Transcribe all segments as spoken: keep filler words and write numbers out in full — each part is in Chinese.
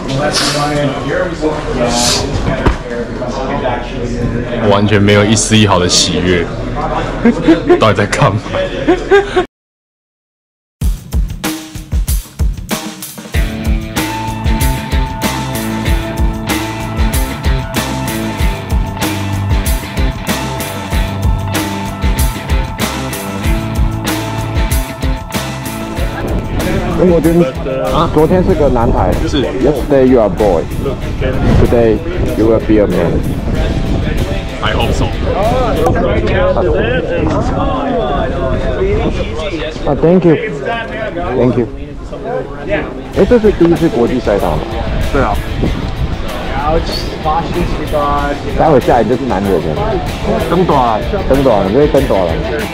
完全没有一丝一毫的喜悦，到底在干嘛？ 我觉得啊，昨天是个男孩， 是 Yesterday you are a boy, today you will be a man. I hope so. 啊 ，Thank you, Thank you. 哎，这是第一次国际赛道吗？ 对啊。 待会下来就是男人了。灯短，灯短，因为灯短了。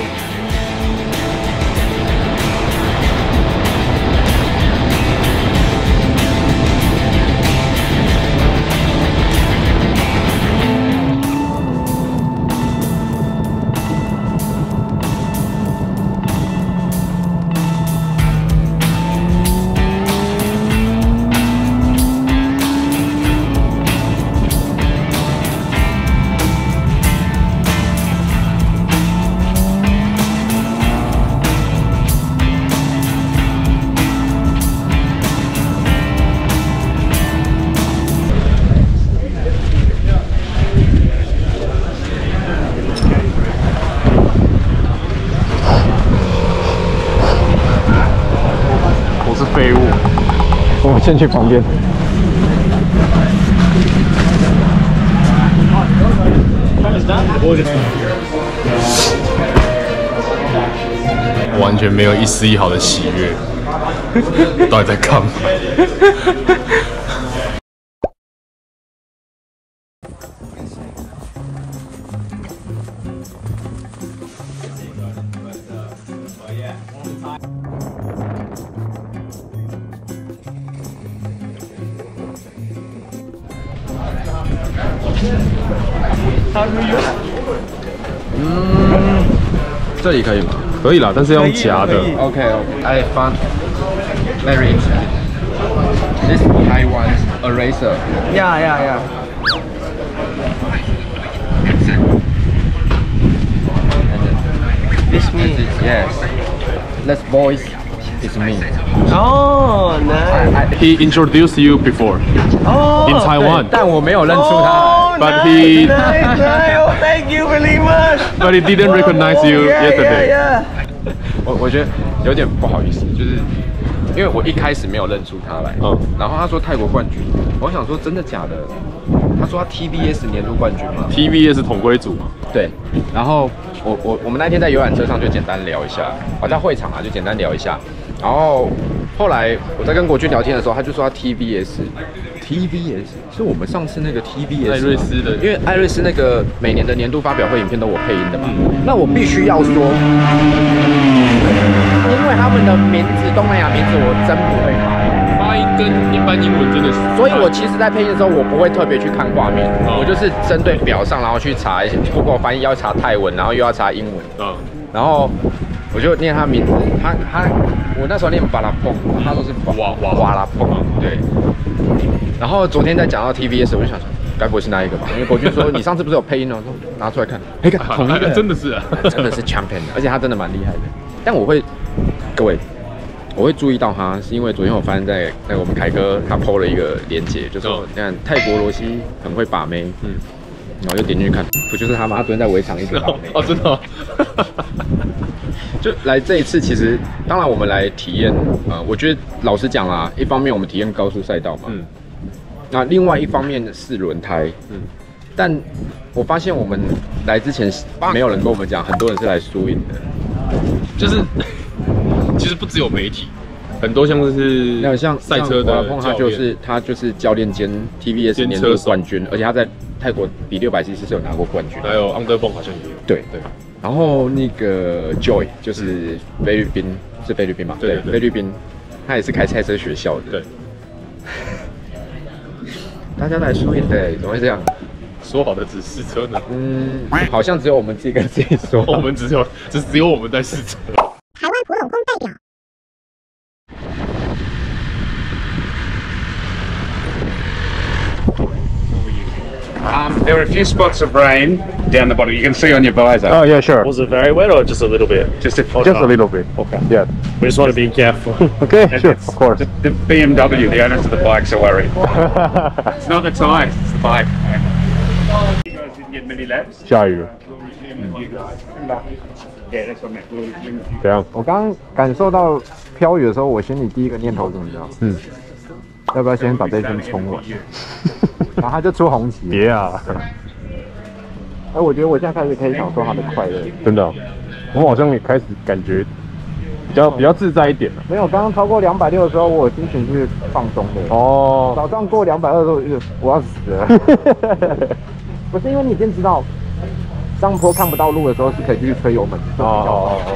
废物， 我先去旁边。 完全没有一丝一毫的喜悦，到底在干嘛？ 嗯，这里可以吗？ 可以啦，但是要用夹的。 OK OK。I found very interesting. This Taiwan eraser. Yeah, yeah, yeah. This me. Yes. Let's voice is me. Oh, nice. He introduced you before Oh, in Taiwan, 但我没有认出他。 but he nice, nice. Oh, thank you very much. but he didn't recognize you Yeah, yesterday. yeah, yeah. 我我觉得有点不好意思，就是因为我一开始没有认出他来，嗯，然后他说泰国冠军，我想说真的假的？他说他 T B S 年度冠军嘛 T V S 统规组嘛， 对，然后我我我们那天在游览车上就简单聊一下，我在会场啊就简单聊一下，然后后来我在跟国军聊天的时候，他就说他 T B S。T V S 是我们上次那个 T V S 艾瑞斯的， 因为艾瑞斯那个每年的年度发表会影片都我配音的嘛，嗯、那我必须要说，因为他们的名字东南亚名字我真不会发音， 发音跟一般英文真的是， 所以我其实在配音的时候我不会特别去看画面，嗯、我就是针对表上然后去查一些，不过翻译要查泰文，然后又要查英文，嗯、然后我就念他名字，他他我那时候念巴拉蹦，他说是哇哇哇拉蹦，对。然后昨天在讲到 T V S， 我就想说，该不会是那一个吧？因为国军说你上次不是有配音哦，说拿出来看，哎，同一个， 真的是啊， 真的是 champion， 而且他真的蛮厉害的。但我会，各位，我会注意到他，是因为昨天我发现在那个我们凯哥他 po 了一个连结，就说你看泰国罗西很会把妹，嗯，然后就点进去看，不就是他吗？他昨天在围场一直把妹， 哦，真的、哦。 就来这一次，其实当然我们来体验，呃，我觉得老实讲啦，一方面我们体验高速赛道嘛，嗯，那另外一方面是轮胎，嗯，但我发现我们来之前没有人跟我们讲，很多人是来输赢的， 就是其实不只有媒体，很多像是那像赛车的， 他就是他就是教练兼 T V S 年度冠军，而且他在泰国比六百 C C 是有拿过冠军， 还有 Underbone 好像也有， 对对。然后那个 Joy 就是菲律宾，是菲律宾嘛？对，菲律宾，他也是开赛车学校的。 对。 大家来输赢的，怎么会这样？ 说好的只试车呢？ 嗯，好像只有我们自己跟自己说。 我们只有，只只有我们在试车。 台湾普拢宫代表。 there were a few spots of rain down the bottom. You can see on your visor. Oh yeah, sure. Was it very wet or just a little bit? Just a, Just a little bit. Okay. Yeah. We just want to be careful. Okay, And sure, it's of course. The, the B M W, the owners of the bikes, are worried. It's not the tyres, it's the bike. You guys didn't get many laps. 下雨了， Yeah, that's what I meant. We'll- we'll- 怎样？ 我刚刚感受到飘雨的时候，我心里第一个念头是什么？你知道吗？ 嗯， 要不要先把这圈冲完？然后他就出红旗。 别啊， 哎，我觉得我现在开始可以享受他的快乐。 真的哦，我好像也开始感觉比较比较自在一点了。 没有，刚刚超过两百六的时候，我心情是放松的。 哦， 早上过两百二的时候，就是我要死了。不是因为你已经知道，上坡看不到路的时候是可以继续吹油门。 哦哦哦。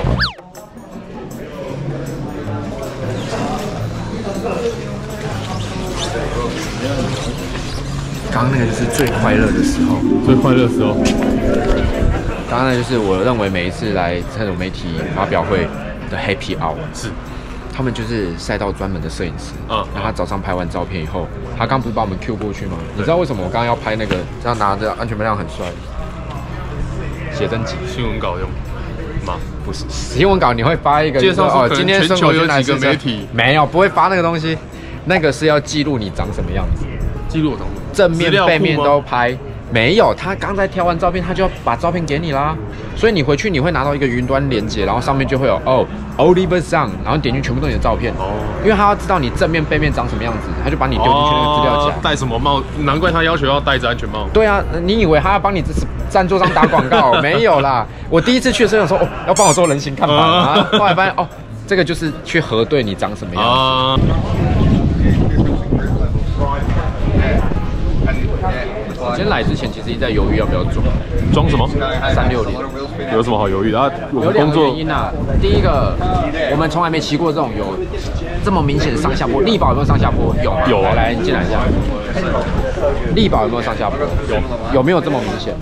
刚刚那个就是最快乐的时候。 最快乐的时候， 刚刚那就是我认为每一次来这种媒体发表会的 Happy Hour 是， 他们就是赛道专门的摄影师， 嗯然后他早上拍完照片以后，他刚不是把我们 Q 过去吗？你知道为什么我刚刚要拍那个这样拿着安全门亮很帅？写真集新闻稿用吗？ 不是新闻稿，你会发一个介绍说可能哦今天全球有几个媒体没有不会发那个东西，那个是要记录你长什么样子， 记录我同正面背面都拍。没有，他刚才挑完照片，他就要把照片给你啦。所以你回去你会拿到一个云端连接，然后上面就会有哦 Oliver Sun， 然后点进去全部都是你的照片。哦，因为他要知道你正面背面长什么样子，他就把你丢进去那个资料夹。 戴什么帽？难怪他要求要戴着安全帽。 对啊，你以为他要帮你赞助商打广告？没有啦。我第一次去的时候想说，哦，要帮我做人形看板啊。后来发现哦，这个就是去核对你长什么样子。 啊。 我今天来之前其实一直在犹豫要不要装装什么？ 三六零， 有什么好犹豫的？啊，我有两个们工作原因啊。第一个，我们从来没骑过这种有这么明显的上下坡。力宝有没有上下坡？有， 有啊。 来，你进来一下。力宝有没有上下坡？有，有没有这么明显？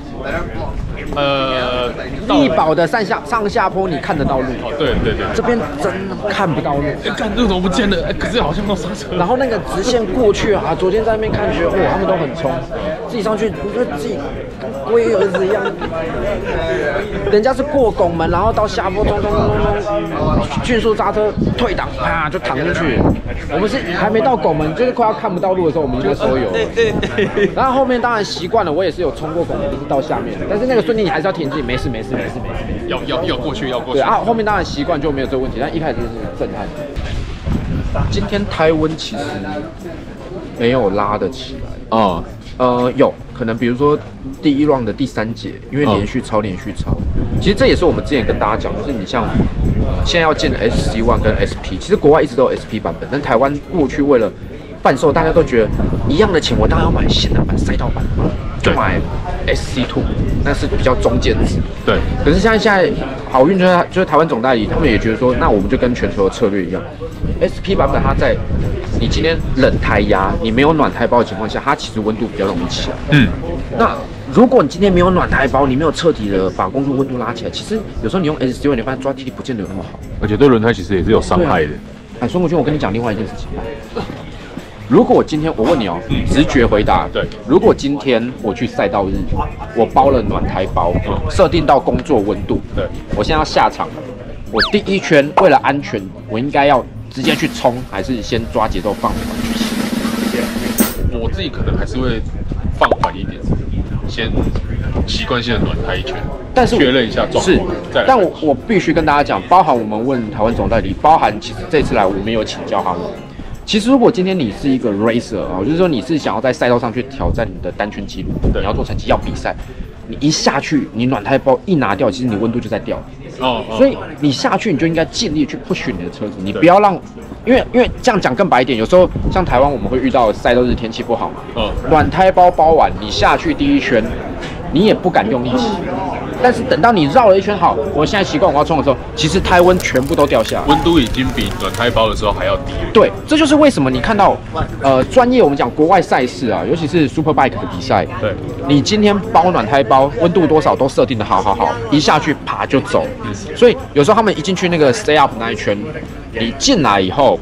呃， 力宝的上下上下坡你看得到路， 哦，对对对， 这边真的看不到路。 哎，看路怎么不见了？哎，可是好像要刹车。 然后那个直线过去啊，昨天在那边看觉得哇，他们都很冲，自己上去，我觉得自己跟龟儿子一样。人家是过拱门，然后到下坡冲冲冲冲冲，迅速刹车退档，啊就躺进去。我们是还没到拱门，就是快要看不到路的时候，我们就缩油了。然后后面当然习惯了，我也是有冲过拱门，就是到下面，但是那个瞬间你还是要挺自己，没事没事没事没事没事。 要要要过去，要过去。 对啊，后面当然习惯就没有这个问题，但一开始就是震撼。今天胎温其实没有拉得起来啊、嗯，呃，有可能比如说第一 round 的第三节，因为连续超连续超，其实这也是我们之前跟大家讲，就是你像现在要建的 S C 一 跟 S P， 其实国外一直都有 S P 版本，但台湾过去为了贩售，大家都觉得一样的钱，我当然要买限量版、赛道版嘛，就买 S C 二，那是比较中间值。 对。 可是像现在好运就是就是台湾总代理，他们也觉得说，那我们就跟全球的策略一样 ，S P 版本它在你今天冷胎压，你没有暖胎包的情况下，它其实温度比较容易起来。嗯。那如果你今天没有暖胎包，你没有彻底的把公路温度拉起来，其实有时候你用 S C 二，你发现抓地力不见得有那么好， 而且对轮胎其实也是有伤害的。 哎，孙国军，我跟你讲另外一件事情。如果我今天我问你哦，直觉回答， 对。 如果今天我去赛道日，我包了暖胎包，设定到工作温度， 对。 我现在要下场了，我第一圈为了安全，我应该要直接去冲，还是先抓节奏放缓去骑？ 我自己可能还是会放缓一点，先习惯性的暖胎一圈， 但是确认一下状况。 是， 再来但我我必须跟大家讲，包含我们问台湾总代理，包含其实这次来我们有请教他们。其实，如果今天你是一个 racer 啊，就是说你是想要在赛道上去挑战你的单圈记录，你要做成绩要比赛，你一下去，你暖胎包一拿掉，其实你温度就在掉。 哦，哦所以你下去，你就应该尽力去 push 你的车子，你不要让，因为因为这样讲更白一点，有时候像台湾我们会遇到赛道日天气不好嘛， 嗯， 暖胎包包完，你下去第一圈，你也不敢用力骑。但是等到你绕了一圈，好，我现在习惯我要冲的时候，其实胎温全部都掉下来， 温度已经比暖胎包的时候还要低了。 对，这就是为什么你看到，呃，专业我们讲国外赛事啊，尤其是 Superbike 的比赛， 对， 你今天包暖胎包，温度多少都设定的好好好，一下去啪就走。所以有时候他们一进去那个 stay up 那一圈，你进来以后，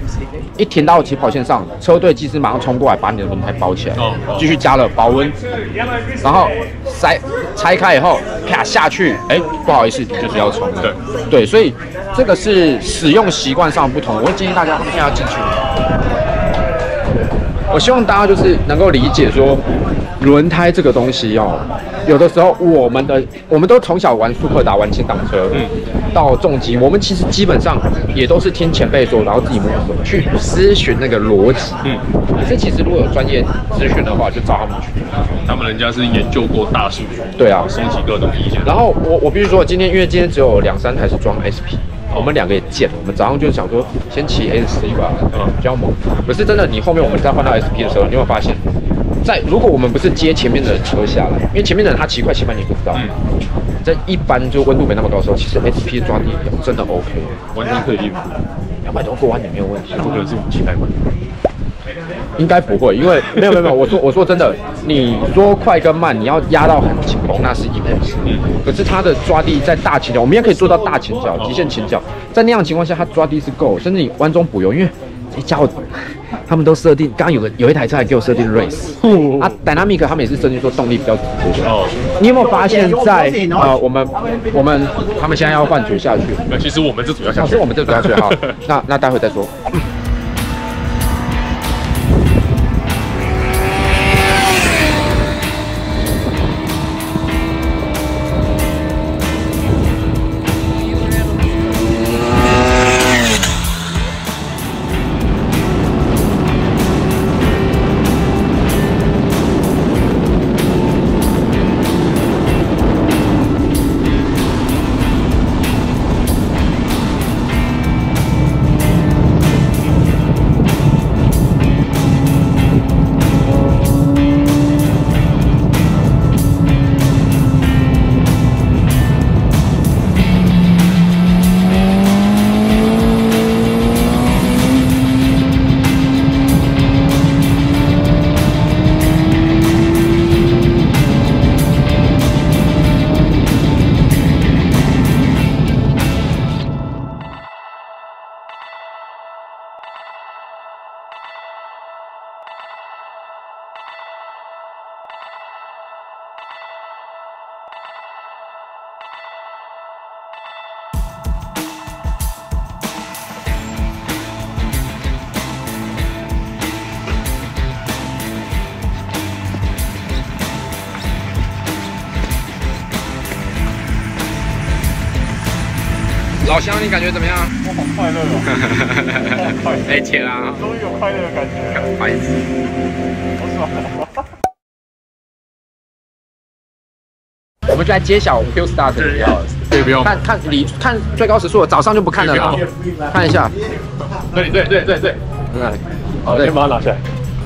一停到起跑线上，车队技师马上冲过来把你的轮胎包起来，继续加热保温，然后塞拆开以后，啪下去，哎，不好意思，你就是要冲了。对对，所以这个是使用习惯上不同，我会建议大家他们现在要进去。我希望大家就是能够理解说，轮胎这个东西哦，有的时候我们的我们都从小玩速克达、玩轻档车，嗯，到重机，我们其实基本上也都是听前辈说，然后自己摸索去咨询那个逻辑，嗯。可是其实如果有专业咨询的话，就找他们去。 他们人家是研究过大数据， 对啊， 收集各种意见。 然后我我必须说，今天因为今天只有两三台是装 S P。我们两个也贱，我们早上就想说先骑 S 十吧，嗯，比较猛。可是真的，你后面我们再换到 S P 的时候，你有没有发现，在如果我们不是接前面的车下来，因为前面的人他骑快骑慢你不知道，嗯，在一般就温度没那么高的时候，其实 S P 抓地真的 OK， 完全可以应付， 两百多过弯也没有问题。 不可能是我们骑太慢。 应该不会，因为没有没有没有，我说我说真的，你说快跟慢，你要压到很紧绷，那是一回事。嗯，可是它的抓地在大前脚，我们也可以做到大前脚、极限前脚，在那样的情况下，它抓地是够，甚至你弯中补油，因为一家伙他们都设定，刚刚有个有一台车还给我设定 race， 啊 ，Dynamic 他们也是设定说动力比较直接。哦，你有没有发现在呃我们我们他们现在要换主下去？ 那其实我们这主要下去， 是我们这主要下去哈，那那待会再说。老乡，你感觉怎么样？ 我好快乐哦！ 没钱啊！ 终于有快乐的感觉。 白痴， 好爽！ 我们就来揭晓 Q Star 的标， 对，不要看看你看最高时速，早上就不看了啦。看一下， 对对对对对， 嗯， 好，先把它拿下来。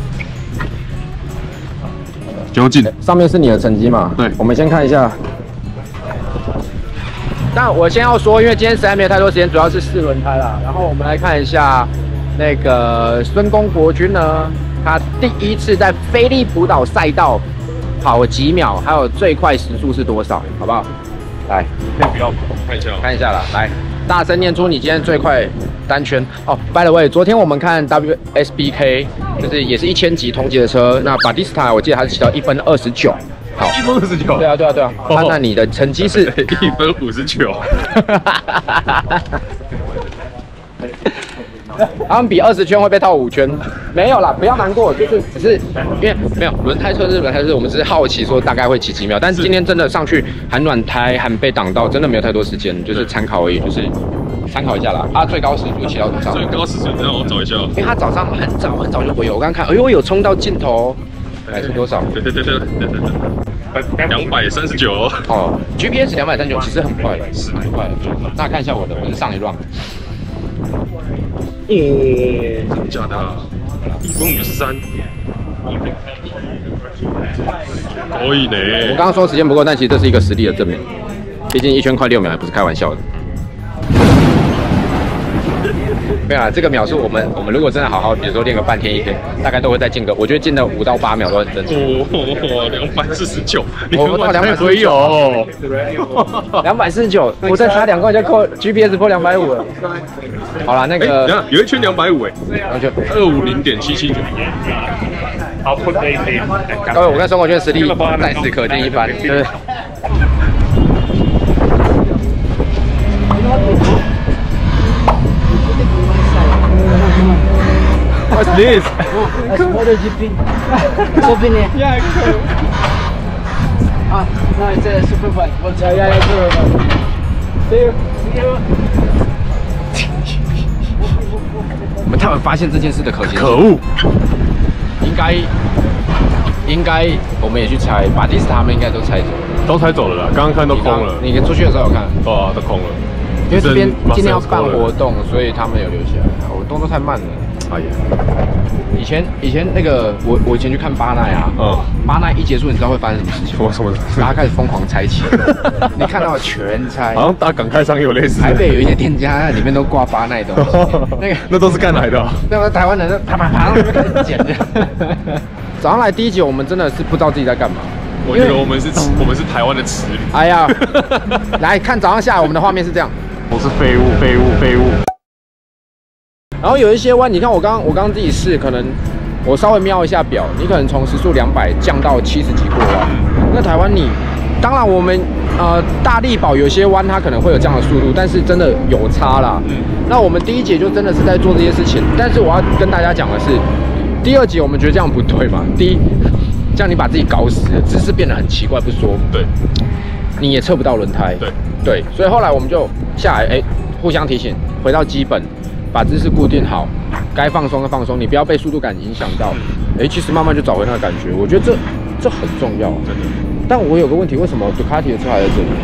究竟上面是你的成绩嘛？ 对， 我们先看一下。但我先要说，因为今天实在没有太多时间，主要是试轮胎啦。然后我们来看一下那个孙公国军呢，他第一次在菲利普岛赛道跑几秒，还有最快时速是多少，好不好？来， 可以不要看一下， 看一下啦，来，大声念出你今天最快单圈哦。By the way， 昨天我们看 W S B K， 就是也是一千级同级的车，那 Batista 我记得他是骑到一分二十九。好， 一分五十九。 对啊，对啊，对啊。那、哦、那你的成绩是一分五十九。 他们比二十圈会被套五圈，没有啦，不要难过，就是只是因为没有轮胎车是轮胎车，我们只是好奇说大概会骑几秒，但是今天真的上去含暖胎含被挡到，真的没有太多时间，就是参考而已，就是参考一下啦。啊，最高时速骑到多少？ 最高时速让我找一下， 因为他早上很早很早就回油，我刚看，哎呦，有冲到尽头。还是多少？ 对对对对对对对，两百三十九哦。G P S 两百三十九，其实很快了，是很快了。大家看一下我的，我是上一 round。 耶，真的假的啊？一分五十三，可以呢。 我刚刚说时间不够，但其实这是一个实力的证明。毕竟一圈快六秒，也不是开玩笑的。 没有啦，这个秒数我们我们如果真的好好，比如说练个半天一天，大概都会再进个，我觉得进的五到八秒都很正常。 哦，两百四十九， 我到两百四十有， 两百四十九，我再差两块就扣 G P S 破两百五了。好了，那个哎，有一圈两百五哎， 然后就二五零点七七九。 I'll put these in. 各位，我跟孙国轩实力在此可见一斑，就是。 What's this? MotoGP. Souvenir. Yeah, cool. Ah, no, it's a superbike. What's yeah, yeah, yeah, superbike. See you. See you. 我们太晚发现这件事的可行性。 可恶！ 应该，应该，我们也去猜，巴蒂斯他们应该都猜走了， 都猜走了啦，刚刚看都空了。 你出去的时候有看？ 哦，都空了。 因为这边今天要办活动，所以他们有留下来。我动作太慢了。哎呀，以前以前那个我我以前去看巴奈啊，嗯，巴奈一结束，你知道会发生什么事情？ 什么什么？ 大家开始疯狂拆起，你看到全拆。 好像打港开商也有类似。 台北有一些店家里面都挂巴奈东西，那个那都是干来的。 那个台湾人啪啪啪那边开始捡的。早上来第一集，我们真的是不知道自己在干嘛。 我觉得我们是我们是台湾的耻辱。 哎呀，来看早上下来我们的画面是这样， 我是废物，废物，废物。 然后有一些弯，你看我刚我刚自己试，可能我稍微瞄一下表，你可能从时速两百降到七十几过弯。那台湾你，当然我们呃大力宝有些弯它可能会有这样的速度，但是真的有差啦。那我们第一节就真的是在做这些事情，但是我要跟大家讲的是，第二节我们觉得这样不对嘛，第一。 这样你把自己搞死了，姿势变得很奇怪不说， 对， 你也测不到轮胎， 对对，所以后来我们就下来，哎、欸，互相提醒，回到基本，把姿势固定好，该放松的放松，你不要被速度感影响到，哎、欸，其实慢慢就找回那个感觉，我觉得这这很重要，真的。但我有个问题，为什么杜卡迪的车还在这里？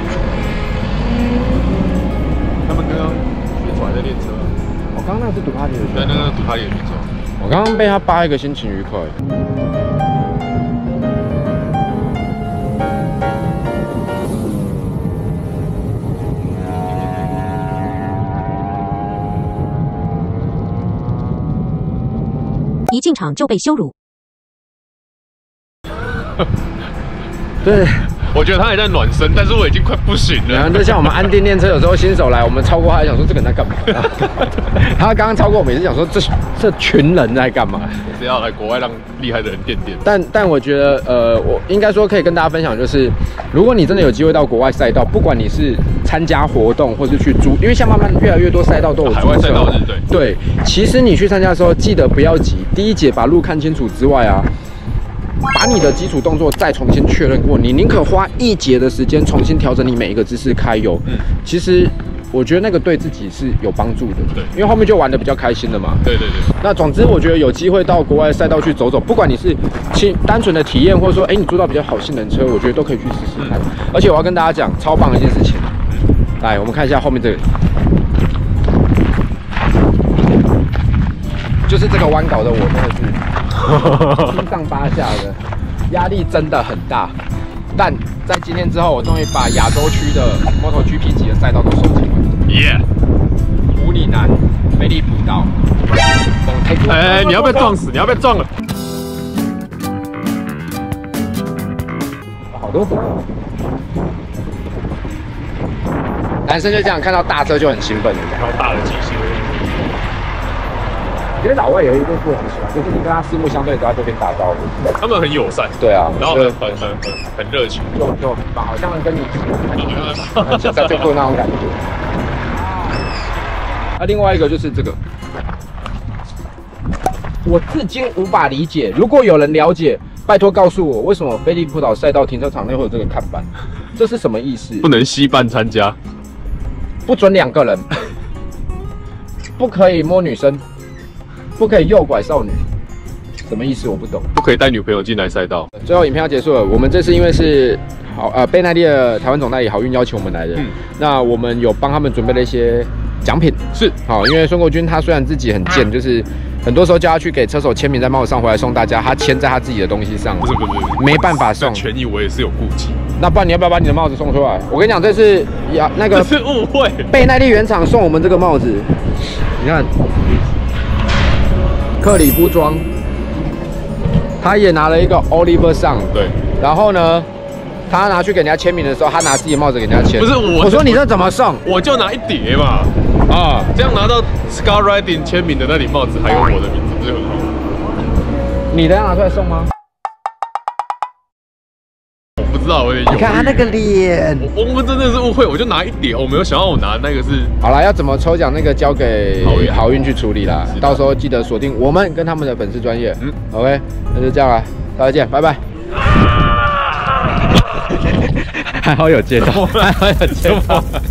他们刚刚学出来在练车， 我刚刚那是杜卡迪的车， 对，那个杜卡迪的学车， 我刚刚被他扒一个心情愉快。 一进场就被羞辱。 对， 我觉得他还在暖身，但是我已经快不行了。 然后就像我们安定练车，有时候新手来，我们超过他，想说这个人在干嘛？他刚刚超过我，每次想说这这群人在干嘛？ 是要来国外让厉害的人垫垫。 但但我觉得，呃，我应该说可以跟大家分享，就是如果你真的有机会到国外赛道，不管你是参加活动，或是去租，因为像慢慢越来越多赛道都有海外赛道日，对对。其实你去参加的时候，记得不要急，第一节把路看清楚之外啊。 把你的基础动作再重新确认过，你宁可花一节的时间重新调整你每一个姿势开油。嗯，其实我觉得那个对自己是有帮助的。对，因为后面就玩得比较开心了嘛。对对对。那总之，我觉得有机会到国外赛道去走走，不管你是轻单纯的体验，或者说，哎、欸，你租到比较好性能车，我觉得都可以去试试看。嗯、而且我要跟大家讲，超棒的一件事情。来，我们看一下后面这个，就是这个弯搞的，我真的是。 七上八下的，压力真的很大。但在今天之后，我终于把亚洲区的 MotoGP 级的赛道都收集完。耶！湖里南、菲利普岛。 哎，你要被撞死！你要被撞了！ 好多粉。男生就这样看到大车就很兴奋， 看到大的机械。 其实老外有一件事很喜欢，就是你跟他四目相对，都在这边打招呼。 他们很友善， 对啊， 然后很很很很很热情， 就就好像跟你在这做那种感觉。那、啊、另外一个就是这个，我至今无法理解，如果有人了解，拜托告诉我，为什么菲利普岛赛道停车场内会有这个看板？这是什么意思？ 不能惜伴参加， 不准两个人，不可以摸女生。 不可以诱拐少女，什么意思？我不懂。 不可以带女朋友进来赛道。 最后影片要结束了，我们这次因为是好呃贝奈利的台湾总代理好运邀请我们来的，嗯、那我们有帮他们准备了一些奖品。是好，因为孙国军他虽然自己很贱，就是很多时候叫他去给车手签名在帽子上回来送大家，他签在他自己的东西上， 不是不是， 没办法送。 权益我也是有顾忌。 那不然你要不要把你的帽子送出来？我跟你讲，这是呀那个这是误会。 贝奈利原厂送我们这个帽子。 你看，克里夫庄，他也拿了一个 Oliver Song， 对， 然后呢，他拿去给人家签名的时候，他拿自己的帽子给人家签。 不是我， 我说你这怎么送？ 我就拿一叠嘛， 啊， 这样拿到 Scott Riding 签名的那顶帽子，还有我的名字，不是很好？ 你的要拿出来送吗？ 我不知道，我有点犹豫。 你看他那个脸， 我我们真的是误会，我就拿一叠，我没有想到我拿那个是。 好啦，要怎么抽奖那个交给好运好运去处理啦。到时候记得锁定我们跟他们的粉丝专业。嗯 ，OK， 那就这样啦，大家见，拜拜。还好有接到，还好有接到。